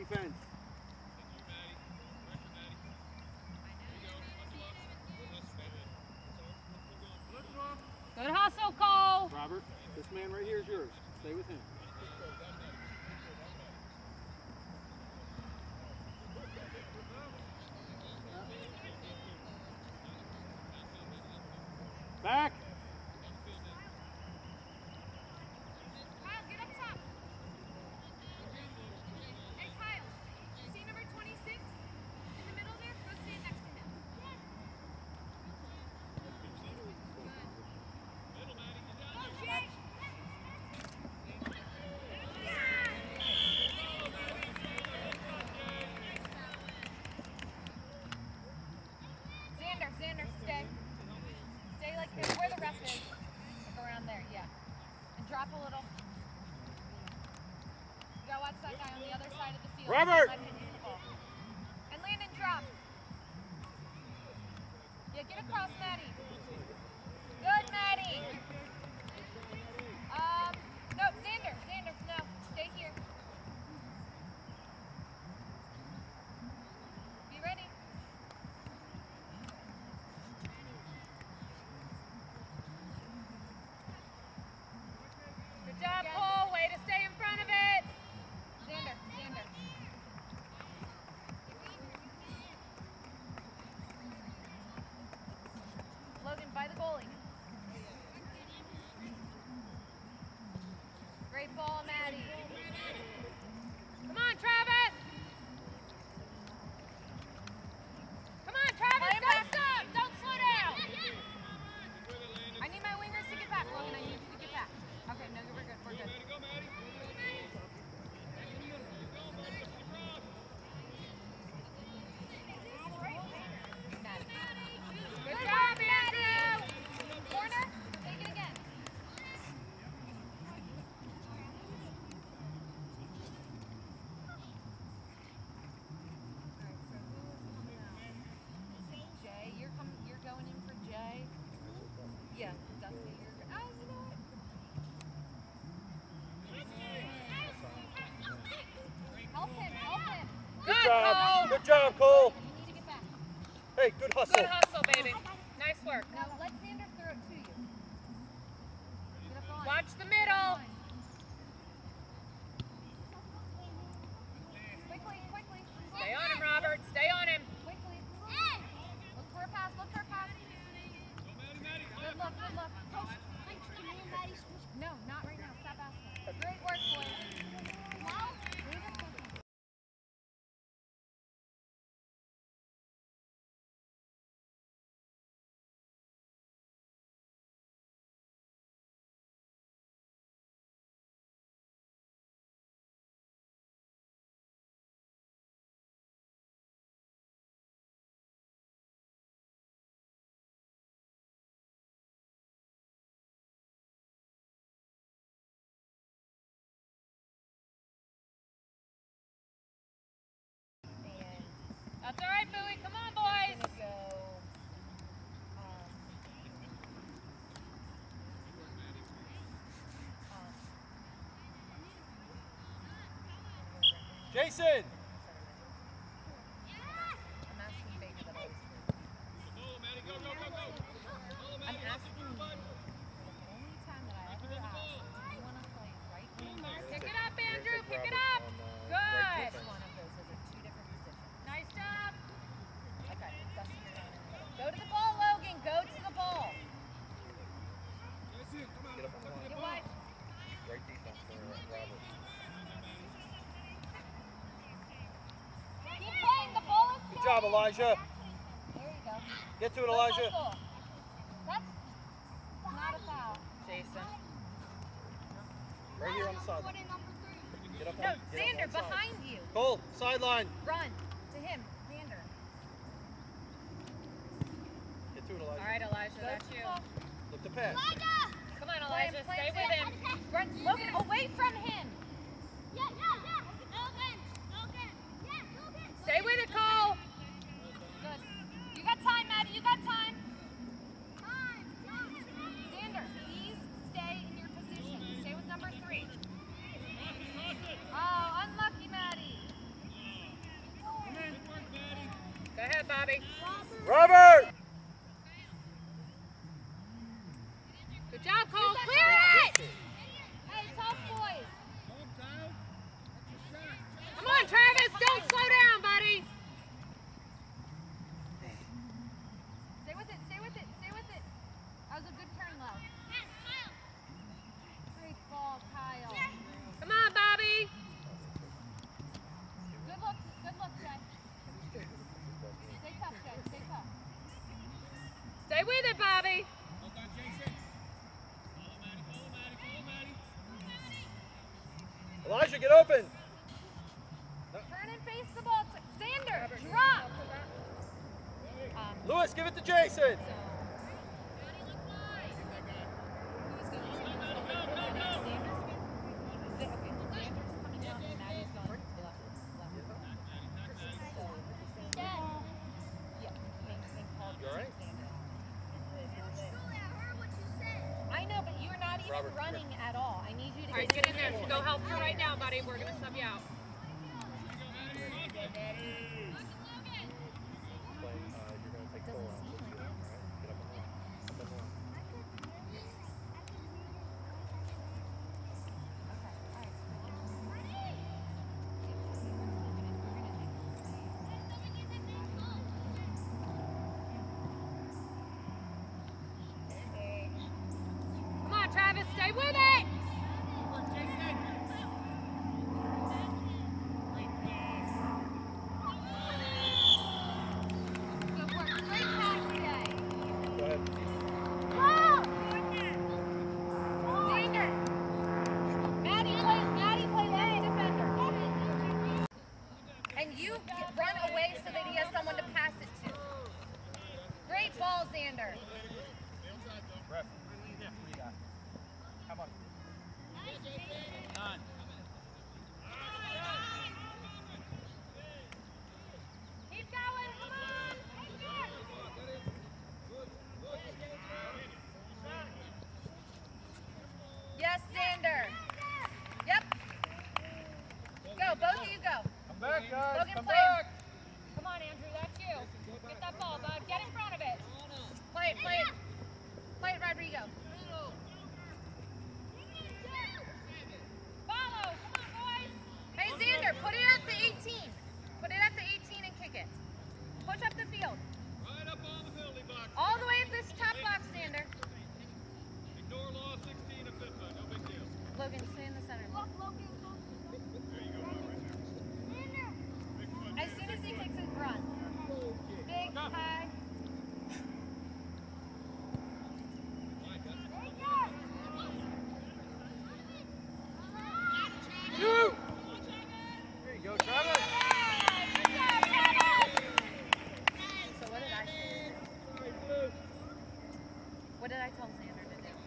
defense. Good hustle, Cole. Robert, this man right here is yours. Stay with him. Back. Kyle, get up top. Hey, Kyle. See number 26 in the middle there? Go stand next to him. Go, Jake. Xander, stay. Stay like where the ref is. Like around there, yeah. And drop a little. You gotta watch that guy on the other side of the field. Robert! Let him hit the ball. And land and drop. Yeah, get across, Maddie. Good, Maddie. No, Xander, no. Stay here. Be ready. Good job, Cole. Way to stay in front of it. Xander. Logan, by the goalie. Great ball, Maddie. Come on, Travis. Come on, Travis. Don't stop. Don't slow down. I need my wingers to get back. Logan, I need you to get back. Okay, no, we're good. We're good. Good job, Andrew. Corner. Take it again. Jay, you're going in for Jay. Yeah, Dusty, you're good. Oh, you know what? Help him. Good job. Good job, Cole. You need to get back. Hey, good hustle. Good hustle, baby. Nice work. Now let Xander throw it to you. Get up on. Watch the middle. Quickly. Stay on him, Robert. Stay on him. Quickly. Look for a pass. Good look. No, not right now. Stop asking. Great work, boys. Now, move it. That's all right, Bowie. Come on, boys. Jason. I'm asking Baker that always. I'm asking you. The only time that I ever ask, do you want to play right wing? Pick it up, Andrew. Pick it up. Good. Which one of those? Those are two different positions. Nice job. Okay, Dusty, you're going in. Go to the ball, Logan. Go to the ball. Get up on the line. Get wide. Great defense for Robert. Keep playing. The ball is Good job, Elijah. There you go. Get to it, Good Elijah. hustle. That's not a foul. Jason. Right here on the sideline. Get up No, on, get Xander, up on side. behind you. Cole, sideline. Run to him, Xander. Get to it, Elijah. All right, Elijah. Go That's to the you. ball. Look to pass. Come on, Elijah. Play Stay him, with him. Run, Logan, away from him. Stay with it, Cole. Good. You got time, Maddie. You got time. Xander, please stay in your position. Stay with number 3. Oh, unlucky, Maddie. Bobby. Robert! Good job, Cole. Clear it! Hey, tough boys. Come on, Travis. Don't slow down, buddy. Stay with it, stay with it, stay with it. That was a good turn, Lo. Great ball, Kyle. Come on, Bobby. Good look, Jay. Stay tough, Jay, stay tough. Stay with it, Bobby. Elijah, get open! Turn and face the ball. Xander, drop. Lewis, give it to Jason! You all right? I know, but you're not even running at all. I need you to All right, get in there. Go help her right now, buddy. We're going to sub you out. You're gonna take Cole out. Get up and run. Up and run. Come on, Travis. Stay with it. Good work. Great pass, Jay. Go ahead. Xander. Maddie play left defender. And you run away so that he has someone to pass it to. Great ball, Xander. Ref. Come on. Keep going, come on. Yes, Xander. Yep. Go, both of you go. Come back, guys. Logan, Come play. back. Come on, Andrew. That's you. Get that ball, bud. Get in front of it. Play it, play it. Play it, Rodrigo. Follow. Come on, boys. Hey, Xander, put it at the 18. Put it at the 18 and kick it. Push up the field. Right up on the penalty box. All the way at this top box, Xander. Ignore law 16 of FIFA. No big deal. Logan, stay in the center. There you go. Right there. Big foot. As soon as he kicks it, run. Big, high. Shoot! There you go, Travis. So what did I say? What did I tell Xander to do?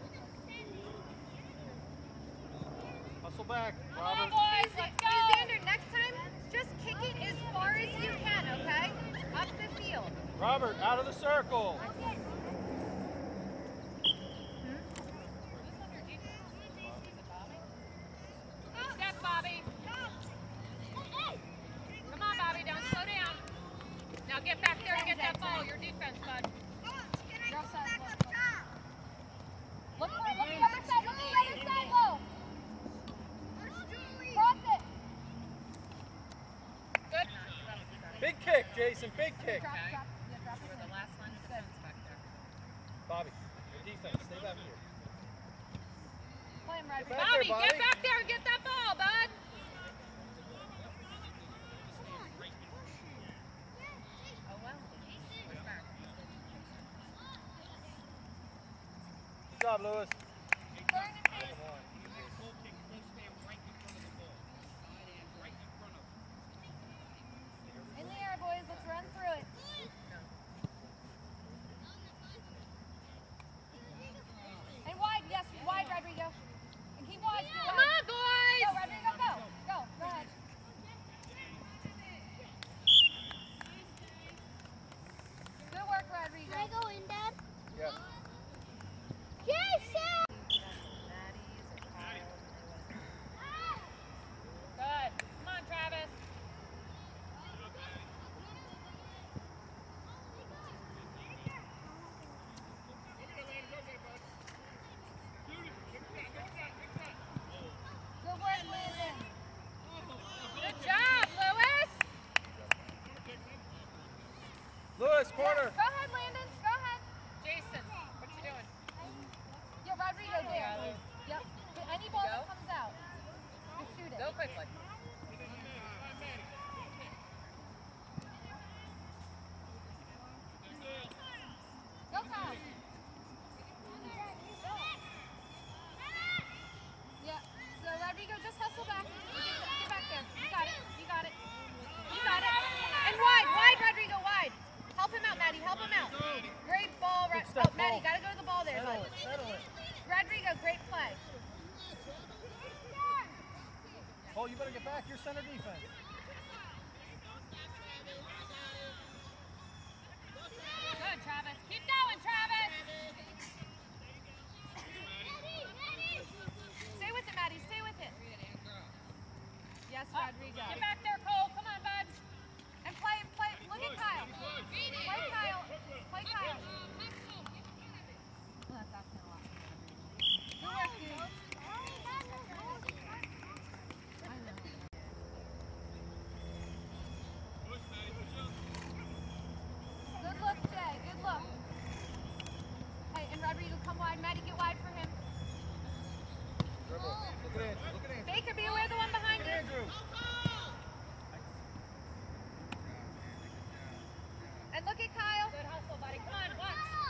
Hustle back, Come on, Robert. boys. Let's go. Hey, Xander, next time, just kick it as far as you can, okay? Up the field. Robert, out of the circle. Step, Bobby. Come on, Bobby. Don't slow down. Now get back there and get that ball. Your defense, bud. You're offside, look the other side, look the other side, Lo. Cross it. Good. Big kick, Jason. Big kick. Drop it. Yeah, drop it. The last line of defense back there. Bobby, your defense. Stay back here. Play him, Rodrigo. Back Bobby, there, buddy. get back there and get that ball, bud. Oh, well. Good job, Lewis. Turn and face. Come on. Goal kick. Don't stand right in front of the ball. Side hand right in front of him. In the air, boys. Let's run through it. And wide, yes, wide, Rodrigo. And keep wide. Keep Come wide. on, boys. Go, Rodrigo, go. Go, go ahead. Good work, Rodrigo. Can I go in, Dad? Yes. Jason! Lewis, corner. Go ahead, Landon. Go ahead. Jason, what you doing? Yeah, Rodrigo there. Yep. But any ball that comes out, just shoot it. Go quickly. Go, Kyle. Yeah. So Rodrigo, just hustle back. Get back there. You got it. You got it. You got it. And wide, Rodrigo, wide. Help him out, Maddie. Help him out. Great ball, step, Maddie. Paul. Gotta go to the ball there. Settle bud. it, settle it. Rodrigo, great play. Oh, you better get back. You're center defense. Good, Travis. Keep going, Travis. Stay with it, Maddie. Stay with it. Yes, Rodrigo. Get back there, Cole. Come on, bud. And play. Look at Kyle. Play Kyle. Play Kyle. Well, that's asking a lot. Good work, dude. I know. Good look, Jay. Good look. Hey, and Rodrigo, come wide. Maddie, get wide for him. Dribble. Look at Andrew. Look at Andrew. Baker, be aware of the one behind you. Andrew. And look at Kyle. Good hustle, buddy. Come on, watch.